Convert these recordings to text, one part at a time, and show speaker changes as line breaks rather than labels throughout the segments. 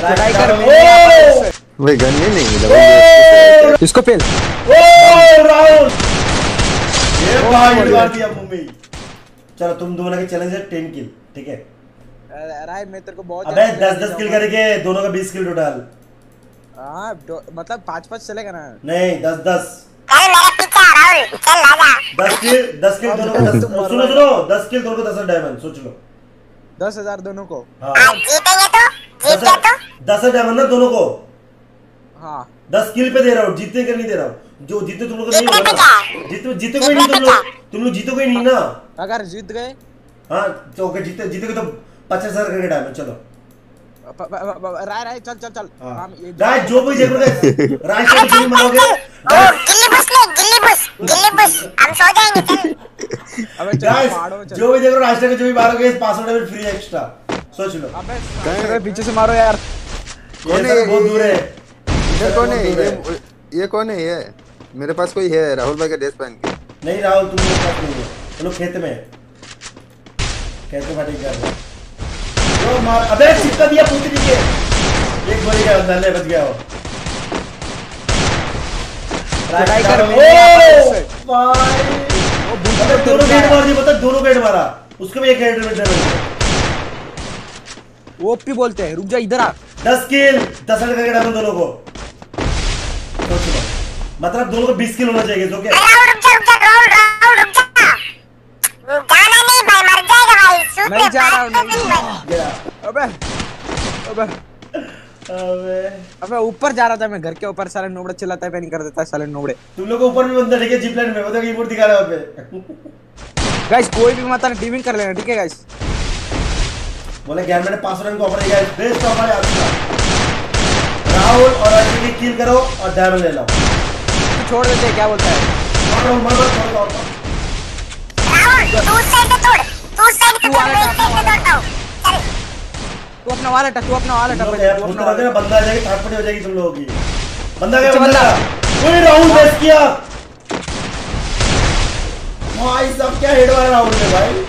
Try कर
भाई gun नहीं मिला
इसको फेल।
ओ राहुल ये भाई मार दिया मुंबई। चलो तुम दोनों के चैलेंज है 10 किल, ठीक है?
राय मैं तेरे को बहुत
अबे 10-10 किल करके दोनों का 20 किल टोटल।
हां मतलब 5-5 चलेगा ना?
नहीं 10-10।
अरे मेरे पीछे राहुल चल आजा।
10 किल दोनों को 10। सुनो 10 किल दोनों को 10 डायमंड, सोच लो।
10,000 दोनों को।
हां
जीतेंगे तो जीत गया तो
10 डायमंड ना दोनों को।
हां
10 किल पे दे रहा हूं, जीतने के नहीं दे रहा हूं। जो जीते तुम लोग को नहीं होगा ना। जीते कोई नहीं तुम लोग जीतोगे नहीं ना।
अगर जीत गए
हां तो ओके, जीतेगे तो 50,000 करके डायमंड। चलो
राय चल
हम ये राय जो कोई देख रहा राय से भी मारोगे।
गिल्ली बस हम सो जाएंगे चल।
अबे चल
जो भी देख रहा रास्ते में जो भी मारोगे इस पासवर्ड में फ्री एक्स्ट्रा, सोच लो।
अबे पीछे से मारो यार।
कौन है? बहुत दूर है।
इधर कौन है? ये कौन है? ये मेरे पास कोई है राहुल भाई का ड्रेस पहन के।
नहीं राहुल तुम लोग पास नहीं है, तुम लोग खेत में फाइटिंग कर रहे हो। जो मार अबे चिपका दिया पूतली के। एक गोली का अंदर ले बच गया वो।
ट्राई कर
भाई वो दोनों गेट मार दिए, पता दोनों गेट मारा उसको भी एक हेड में दे
वो ओपी बोलते हैं। रुक जा इधर आ।
10 किल 10 करके डालो दोनों को। सोच लो मतलब दोनों को 20 किल होना चाहिए। तो क्या
राहुल रुक जा जाना नहीं भाई, मर जाएगा भाई। सूट
नहीं जा रहा हूं
गया।
अबे अबे ऊपर जा रहा था मैं, घर के ऊपर। साले नोबड़े चिल्लाता है, नहीं कर देता साले नोबड़े।
तुम लोग ऊपर भी बंदा ठीक है जिप लाइन में, वो देखो कीबोर्ड दिखा रहा है वहां पे।
गाइस कोई भी मत टीमिंग कर लेना, ठीक है गाइस?
बोले ज्ञान मैंने 500 रन को ऑफर किया है। बेस्ट ऑफर है आपका। राहुल और अर्जुन की किल करो और डायमंड ले लो।
तू छोड़ देते हैं, क्या बोलता है?
राहुल तू उस साइड से तोड़, तू उस साइड से तोड़, मैं इस साइड से तोड़ता हूं। चल
तू अपना वाला टच, तू अपना वाला टच पे
तू अपना वाला बंदा आ जाएगा, थापड़ी हो जाएगी तुम लोगों की। बंदा गया बंदा। ओए राहुल बेस किया भाई साहब, क्या हेड मारा राहुल ने भाई।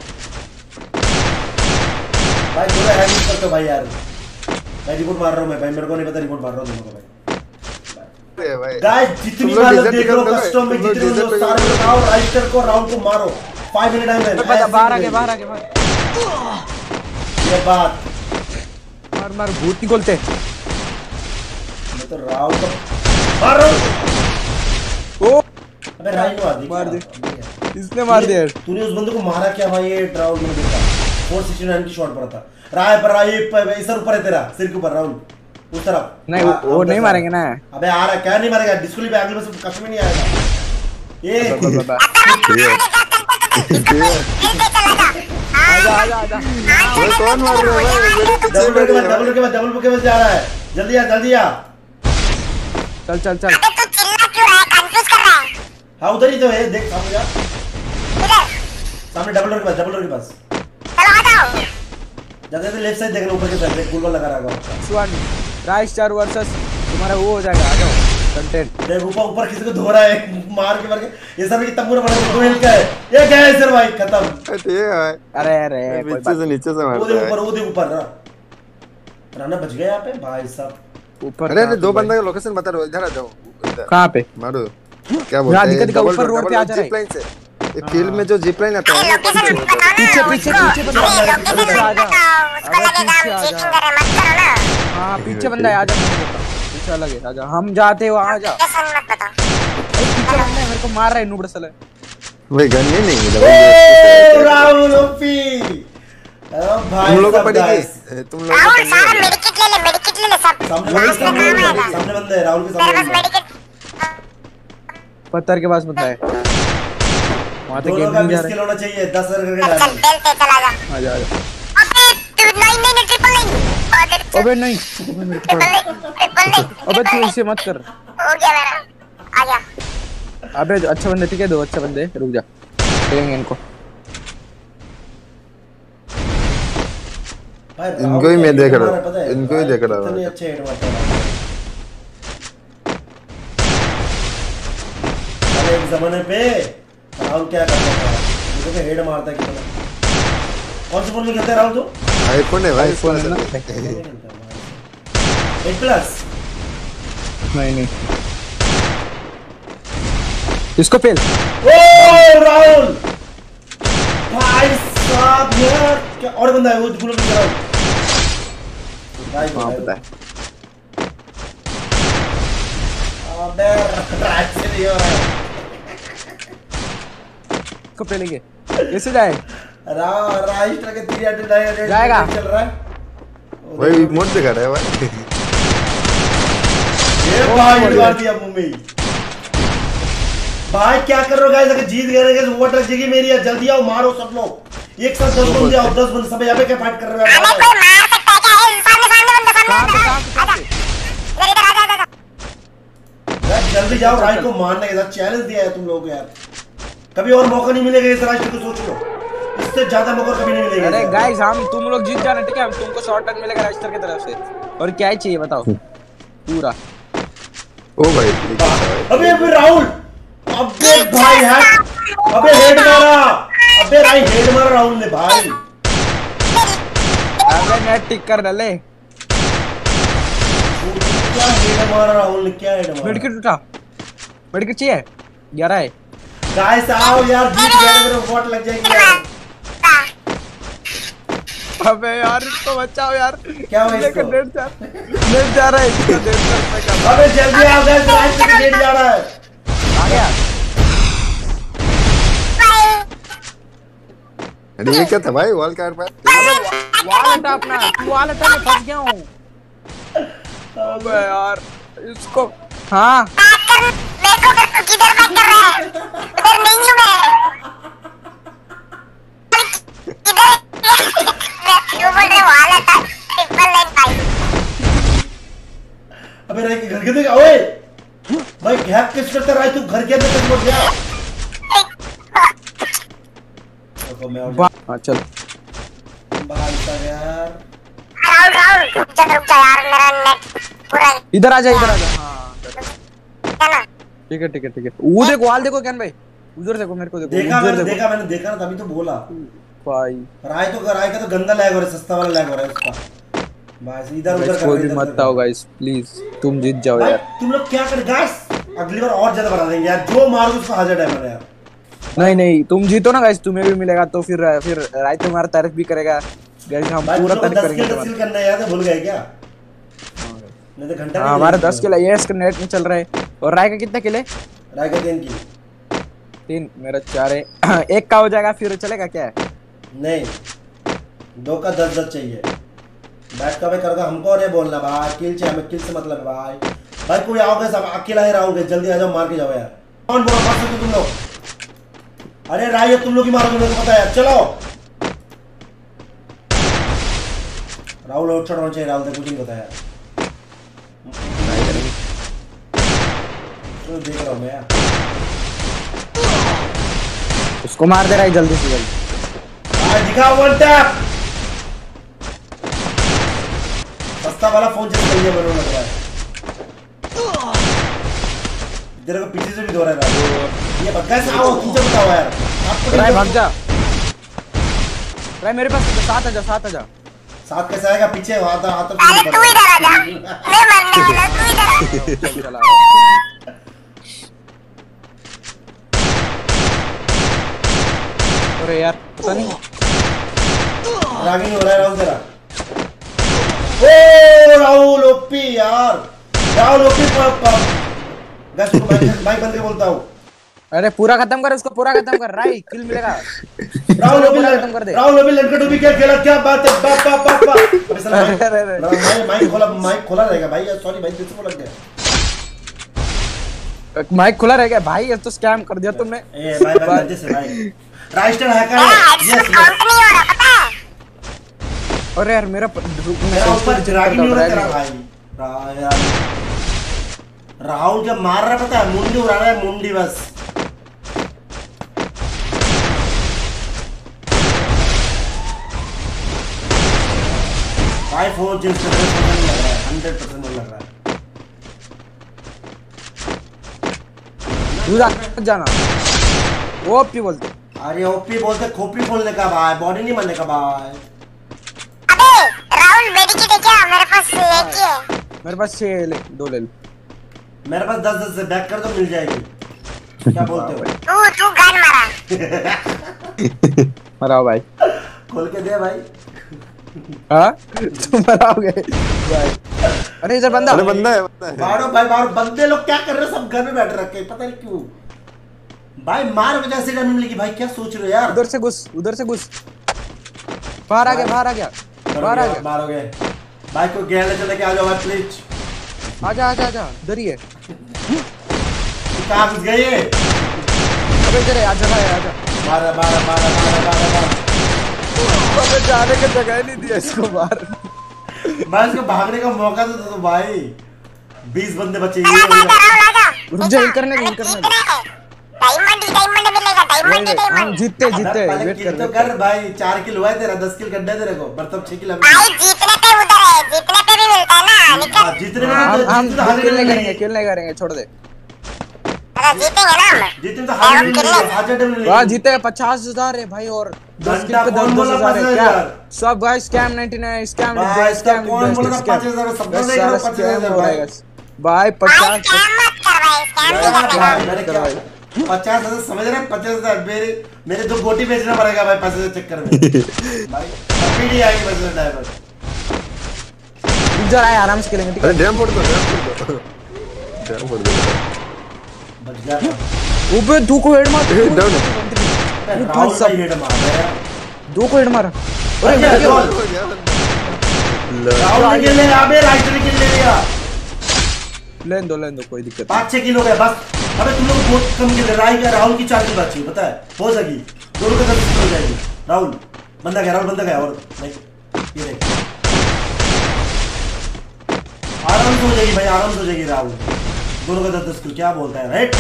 भाई थोड़ा हैंड करते हो भाई यार। मैं रिपोर्ट मार रहा हूं भाई, मेरे को नहीं पता रिपोर्ट मार रहा हूं तुम लोगों को भाई। गाइस जितनी बार देख लो कस्टम में जितने लोग सारे लगाओ, राइटर को राउंड को मारो। 5 मिनट टाइम है।
बाहर आके
ये बात
मार भूत निकलते।
मैं तो राउंड को मार रहा हूं।
ओ
अबे राइट
मार दे, इसने मार दिया।
तूने उस बंदे को मारा क्या भाई? ये राउंड में देखा 469 की शॉट पर था। राय पर राय सर ऊपर है तेरा, सिर के ऊपर राउंड उस तरफ।
नहीं वो नहीं मारेंगे ना।
अबे आ रहा क्या? नहीं मारेगा, डिस्को पे अगले में कष्ट में नहीं आएगा ये।
आजा
कौन मार रहा है?
डबल के बाद जा रहा है। जल्दी आ
चल
तू चिल्ला क्यों रहा है? कंफ्यूज कर रहा है।
हाँ उधर ही तो है, देख सामने जा।
इधर
सामने डबल डोर के पास
चलो आ जाओ।
जगह लेफ्ट साइड देख लो, ऊपर के साइड देख, गोल लगा रहा है।
सुवन राइट स्टार वर्सेस तुम्हारा वो हो जाएगा। आ जाओ कंटेंट।
देख ऊपर किसी को धो रहा है मार के। ये सब की तंबूरा बड़ा दो हिल का है। ये क्या है सर भाई? खत्म।
अरे
नीचे से मारता है।
वो देख ऊपर ना राना बच गया यहाँ पे भाई साहब।
ऊपर
अरे दो बंदा का लोकेशन बता दो, इधर आ जाओ।
कहां पे
मारो? क्या बोलते हैं?
दिक्कत ऊपर रोड पे आ जा रहा है।
जिप लाइन से ये फील्ड में जो जिप लाइन आता है
पीछे बंदा आ जा।
उसको लगेगा हम चेकिंग कर रहे, मत करो ना।
हां पीछे बंदा है, आ जा। पीछे लगे, आ जा। हम जाते हैं वहां, आ जा।
लोकेशन मत बताओ।
पीछे बंदा है, मेरे को मार रहा है नूबड़ साले।
भाई गन नहीं मिला
राहुल ओपी भाई।
तुम लोग को पड़ेगी, तुम लोग
राहुल सारा मेडिकेट ले ले सब।
सामने बंदा है राहुल के सामने।
मेडिकेट
पत्थर के पास बंदा है वहां तक। गेम नहीं जा रहा
होना चाहिए। 10,000 करके
चल
डायमंड।
खेलते चला जा।
आ जा।
अबे तू नहीं ट्रिपल नहीं।
अबे नहीं,
ट्रिपल नहीं।
अबे तू इसे मत कर।
हो गया मेरा, आ गया।
अबे अच्छा बंदे, ठीक है? दो अच्छा बंदे, रुक जा, देखेंगे इनको।
इनको ही मैं देख रहा हूं, इनको ही देख रहा हूं।
इतने अच्छे हेड मारते हैं एक जमाने पे। राहुल क्या करता था? मुझे तो हेड मारता है कितना। कौन से फोन में खेलता है राहुल? तो
आईफोन है भाई,
आईफोन है ना।
प्लस
नहीं इसको फेल।
ओ राहुल भाई साहब यार क्या और बंदा है वो गुलो में चला
हाँ पता है।
अबे राइट से नहीं हो रहा है
इसको फेलेंगे कैसे जाए?
राइस्टर के 300
जाएगा।
चल रहा है
वही मोड से कर रहा है भाई।
ये भाई मार दिया मुंह में। भाई क्या कर रहे हो गाइस? अगर जीत गए गाइस ओवर ट्रक जगह मेरी है, जल्दी आओ मारो सब लोग एक साथ 10 बंदे आओ 10 बंदे सब यहाँ पे क्या फाइट कर रहे हो?
हमें कोई मार सकता है क्या? सामने इधर आजा
गाइस जल्दी जाओ राइट को मारने के साथ चैलेंज दिया है तुम लोगों को यार। कभी और मौका नहीं मिलेगा इस राइट को, सोच लो इससे ज्यादा मौका कभी नहीं मिलेगा।
अरे गाइस हम तुम लोग जीत जाना ठीक है, हम तुमको शॉर्ट टर्न मिलेगा राइस्टर की तरफ से। और क्या ही चाहिए बताओ पूरा।
ओ भाई
अबे राहुल अबे भाई है अबे हेड मारा। अबे राइट हेड मारा राहुल ने भाई।
अबे नेट टिक कर डाले।
क्या हेड मारा राहुल ने, क्या हेड मारा?
मेडिकेट उठा, मेडिकेट चाहिए 11 है।
गाइस आओ यार जीत गए मेरे वोट लग जाएंगे यार।
अबे यार इसको बचाओ यार।
क्या हुआ इसको?
नेट जा रहा है इसको नेट का।
अबे जल्दी आओ गाइस राइट से गेट जा रहा है।
आ गया।
अरे ये क्या था भाई? वॉल कार पर
वाल हटा अपना, तू वाल हटा, मैं फंस गया हूँ। अबे यार इसको हाँ
मेरे को किधर फाइट कर रहा है? उधर नहीं हूँ मैं। किधर क्यों बोल रहे वाला था ट्रिपल लाइन भाई?
अबे राइट के घर के देखा ओए भाई हैक किस करता रहा है तू? घर के अंदर तक पहुंच गया। देखो मैं और
हाँ चल
भाई साहब यार
राहुल रुक जा यार, मेरा नेट पूरा
इधर आ जा हाँ
है ना।
ठीक है। वो देखो वाल देखो क्या भाई, उधर देखो मेरे को देखो।
मैंने देखा ना तभी तो बोला
भाई।
राय का तो गंदा लैग हो रहा है, सस्ता वाला लैग हो रहा है उसका भाई। इधर उधर
कोई भी मत आओ गाइस प्लीज, तुम जीत जाओ यार।
तुम लोग क्या कर गाइस? अगली बार और ज्यादा बढ़ा देंगे यार, जो मारोगे उसको 1000 डायमंड यार।
नहीं तुम जीतो ना गाइस, तुम्हें भी मिलेगा तो फिर राय तुम्हारा तारीफ भी करेगा गाइस। हम पूरा तारीफ करेंगे।
10 किल करना याद है, भूल गए क्या? नहीं तो घंटा
हां हमारा 10 किल है, इसका नेट में चल रहा है। और राय का कितना किल है?
राय का 3 किल।
3 मेरा 4 है। एक का हो जाएगा फिर चलेगा क्या है?
नहीं 2 का 10 चाहिए। बैट का भाई करेगा हमको और ये बोलना भाई किल चाहिए हमें, किल से मतलब है भाई कोई आओगे सब अकेला ही रहोगे, जल्दी आ जाओ मार के जाओ यार। कौन बोला मार सकते तुम लोग? अरे राय तुम लोग ही मारोगे मेरे को पता है। चलो राहुल आउटसाइड होना चाहिए। राहुल कुछ नहीं पता यार, तो देख रहा हूँ मैं यार।
उसको मार दे रहा है जल्दी से जल्दी।
आज दिखा वन टैप सस्ता वाला फोन जिस लिए बनो लग रहा है। तेरे को पीछे से भी दो रहा है ये बग्गा से आओ तुझे बताओ यार। आपको
राय भाग जा, राय मेरे पास साथ आ जा।
साथ कैसे आएगा? पीछे हाथ
अरे तू इधर आ जा, मैं मरने वाला, तू इधर आ।
अरे यार पता नहीं
रागिंग हो रहा है राहुल तेरा। ओ राहुल ओपी यार, राहुल ओपी गैस को बाइक बंद के बोलता हूँ।
अरे पूरा खत्म कर उसको, पूरा खत्म कर राय, किल मिलेगा।
राहुल ओपी
खत्म कर दे।
राहुल ओपी लड़का भी क्या खेला, क्या बात है? बाप अबे साला माइक खोला रहेगा भाई। सॉरी भाई किससे बोल गया?
माइक खुला रह गया भाई, ये तो स्कैम कर दिया तुमने।
ए भाई गलती से भाई राइस्टर हैकर है। यस
काउंट नहीं हो रहा पता है?
अरे यार मेरा
ऊपर ड्रैगन नहीं हो रहा तेरा भाई। राहुल क्या मार रहा पता है? मुंडी उड़ा रहा है, मुंडी बस। भाई फोन चेंज कर रहा है 100% लग रहा है।
तू जाना ओपी बोलते।
अरे ओपी बोलते खोपड़ी खोलने का भाई, बॉडी नहीं बनने का भाई।
अबे राहुल मेडिकेट है क्या? मेरे पास एक ही है।
मेरे पास 6 ले, 2 ले लो।
मेरे पास 10 से बैक कर दो, मिल जाएगी। क्या बोलते हो?
तू गन मारा।
मराओ भाई।
खोल के दे भाई।
हाँ तुम मराओगे भाई। अरे इधर बंदा।
अरे बंदा है।
मारो भाई मारो। बंदे लोग क्या कर रहे हैं, सब घर में बैठ रखे, पता नहीं क्यों भाई। मार वजह से डरने लगी भाई, क्या सोच रहे हो यार?
उधर से घुस, उधर से घुस। बाहर आ गया, बाहर आ गया, बाहर आ गया।
मारोगे भाई को गैले चले के आ जाओ भाई प्लीज।
आजा आजा आजा, इधर ही है।
कहां घुस गए?
अबे इधर है, आजा भाई आजा।
मारा मारा मारा मारा मारा मारा।
अबे जाने का जगह ही नहीं दिया इसको बाहर।
मैं इसको भागने का मौका दे दो भाई। 20 बंदे बचे।
आजा।
रुक जा, हिल करने दे, हिल करने दे।
डायमंड मिलेगा, डायमंड।
हम जीते जीते, वेट
किल तो
कर।
कर भाई। 4 किल हुआ है तेरा, 10 किल करना है तेरे को। मतलब 6 किल
भाई जीतने पे उधर है, जीतने पे भी मिलता है ना। निकल।
जीतने में
हम
तो हार
किल नहीं करेंगे, किल नहीं करेंगे, छोड़ दे।
अरे जीतेंगे ना हम।
जीतने तो हार नहीं मिलेगा, हार जट मिलेगा।
वाह जीते 50,000 है भाई, और 10 किल पे 10,000 है क्या? सब भाई स्कैम 99, स्कैम
भाई
स्कैम
कौन बोला था 5,000 सब लोग देख लो 5,000 भाई।
भाई 50
स्कैम मत कर भाई, स्कैम नहीं करना।
मैंने क्या 50,000 समझ रहे हैं? 50,000 मेरे 2 गोटी बेचना पड़ेगा भाई 5,000 चक्कर में भाई। पीडी आएगी बस ड्राइवर।
इधर आए, आराम से खेलेंगे ठीक है।
अरे डैम फोड़ दो, डैम फोड़ दो।
बच गया।
ऊपर 2 को हेड मार।
डाउन
राहुल का हेड मार रहा है।
2 को हेड मारा।
अरे
अरे
राहुल ने किल ले, अबे राइटर ने किल ले लिया।
लेन दो, कोई दिक्कत
5-6 किल हो गए बस। अबे तुम लोग बहुत कम किल ले। राहुल की 4 किल बची, पता है? हो जाएगी दोनों का 10 किल हो जाएगी। राहुल बंदा गया, राहुल बंदा गया। और नहीं ये देख, आराम से हो जाएगी भाई, आराम से हो जाएगी। राहुल दोनों का 10 किल, क्या बोलता है? राइट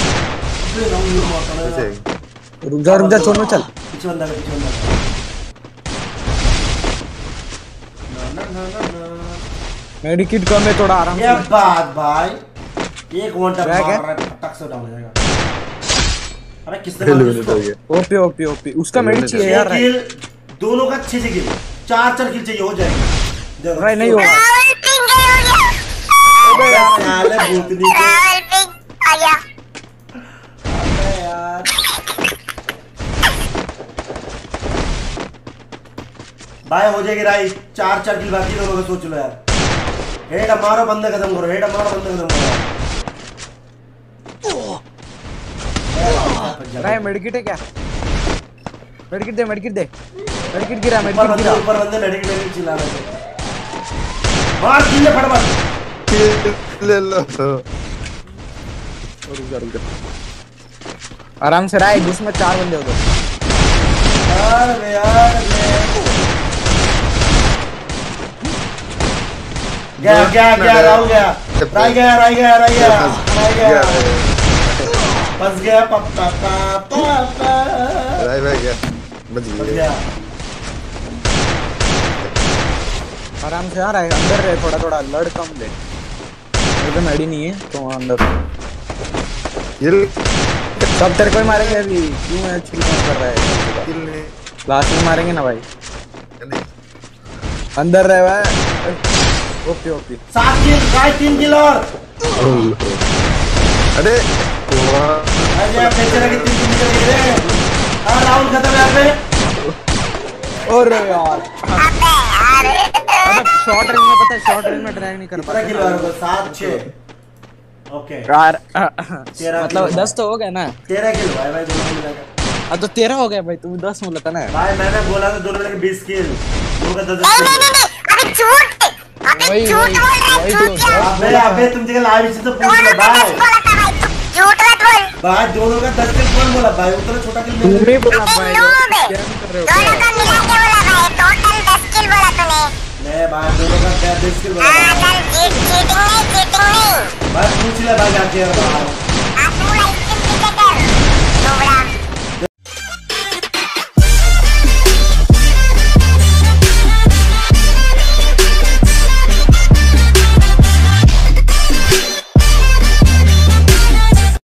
रुक जा छोड़ो, चल
पीछे बंदा का, पीछे बंदा ना।
मेडिकिट कम है, थोड़ा आराम
ये
से।
बात भाई, एक वन टैप
Crack है?
मार रहा है, फटक से डाउन हो जाएगा। अबे किसने मारा इसको?
ओपी उसका मेडिक चाहिए यार।
किल दोनों का 6 किल, 4 किल चाहिए, हो जाएगा।
राइट नहीं होगा।
राहुल पिंग हो गया।
अबे साले भूतनी के।
राहुल पिंग आ गया।
अबे यार भाई हो जाएगी राई। 4 किल बाकी दोनों का, सोच लो यार। हेड मारो, बंदे खत्म करो। हेड मारो, बंदे खत्म करो।
राय मेडिकिट है क्या? मेडिकिट दे, मेडिकिट गिरा,
ऊपर
मेडिकिट
बंदे,
गिरा।
ऊपर बंदे मेडिकेट चिल्ला रहे हैं। मार किल ले फटाफट।
ले लो।
रुक जा। आराम से राय, उसमें 4 बंदे हो गए।
यार गया राहुल गया। राई गया फंस गया। पापा
राय भाई गया, बच गया।
आराम से आ रहा है, अंदर रहे, थोड़ा लड़ कम ले। एकदम मेडी नहीं है तो अंदर
ये
सब तेरे को ही मारेंगे अभी। क्यों है चिल कर रहा है?
किल नहीं।
लास्ट में मारेंगे ना भाई। अंदर रहे भाई। ओके
7 किल, 3 किल और।
अरे
अरे बेचारा की 3 किल निकल गए। राहुल खत्म है यहाँ पे।
और यार
अबे यार।
शॉर्ट रेंज में, पता है शॉर्ट रेंज में ड्रैग नहीं कर
कितना किल हुआ? 7-6 ओके
यार।
13
मतलब 10 तो हो गया ना।
13 किल भाई दोनों मिलाकर।
अब तो 13 हो गया भाई, तू 10 बोला था ना
भाई मैंने बोला था दोनों मिलकर 20 किल, दोनों का 10
नहीं
किल।
अबे झूठ
वही
बोल रहा है,
वही
झूठ
तो
अबे तुम जगह लाइव से तो पूछ लो भाई।
बोला था भाई, झूठ मत बोल।
भाई दोनों का 10 किल कौन बोला भाई? उतना छोटा किल
तू नहीं बोला
अबे
भाई,
नूब है।
क्या कर रहे हो?
दोनों का मिला के बोला भाई, टोटल 10 किल बोला तूने।
नहीं भाई दोनों का 20 किल बोला
चीटिंग नहीं।
भाई। पूछ ले भाई जाके यार।